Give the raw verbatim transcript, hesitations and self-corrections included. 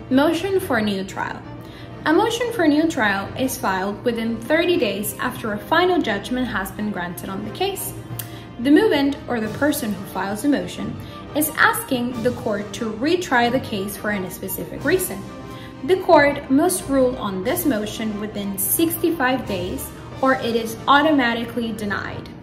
Motion for a new trial. A motion for a new trial is filed within thirty days after a final judgment has been granted on the case. The movant, or the person who files the motion, is asking the court to retry the case for any specific reason. The court must rule on this motion within sixty-five days or it is automatically denied.